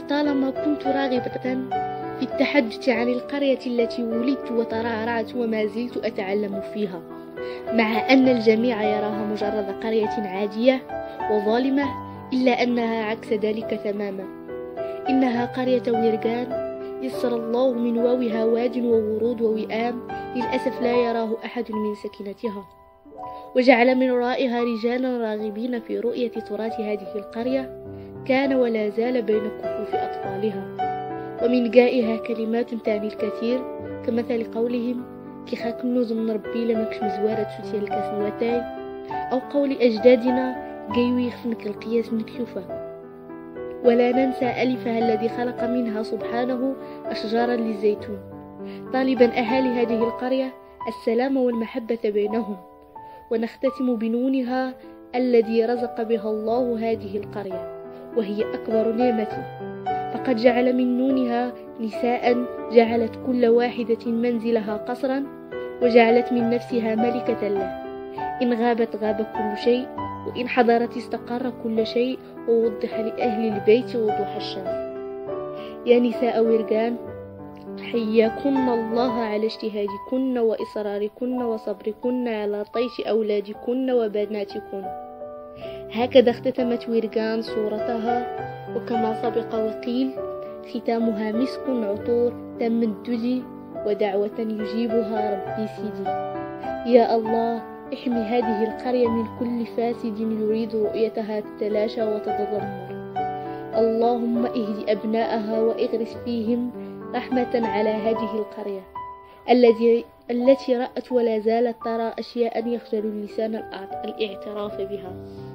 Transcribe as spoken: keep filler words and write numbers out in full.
لطالما كنت راغبة في التحدث عن القرية التي ولدت وترعرعت وما زلت أتعلم فيها، مع أن الجميع يراها مجرد قرية عادية وظالمة، إلا أنها عكس ذلك تماما. إنها قرية ويرغان يسر الله من واوها واد وورود ووئام، للأسف لا يراه أحد من سكنتها، وجعل من ورائها رجالا راغبين في رؤية تراث هذه القرية كان ولا زال بين كفوف أطفالها. ومن جائها كلمات تعني الكثير، كمثل قولهم كي خاكنوز من ربي لمكش مزوارة سوتي الكاسنواتاي، أو قول أجدادنا جيوي خفنك القياس نكيوفا. ولا ننسى ألفها الذي خلق منها سبحانه أشجارا للزيتون، طالبا أهالي هذه القرية السلام والمحبة بينهم. ونختتم بنونها الذي رزق بها الله هذه القرية، وهي أكبر نعمة، فقد جعل من نونها نساء جعلت كل واحدة منزلها قصرا، وجعلت من نفسها ملكة له. إن غابت غاب كل شيء، وإن حضرت استقر كل شيء، ووضح لأهل البيت وضوح الشمس. يا نساء ويرغان، حياكن الله على اجتهادكن وإصراركن وصبركن على طيش أولادكن وبناتكن. هكذا اختتمت ويرغان صورتها، وكما سبق وقيل ختامها مسك عطور تم الدجي، ودعوة يجيبها ربي سيدي. يا الله، احمي هذه القرية من كل فاسد يريد رؤيتها تتلاشى وتتدمر. اللهم اهد أبناءها وإغرس فيهم رحمة على هذه القرية التي التي رأت ولا زالت ترى أشياء يخجل اللسان الاعتراف بها.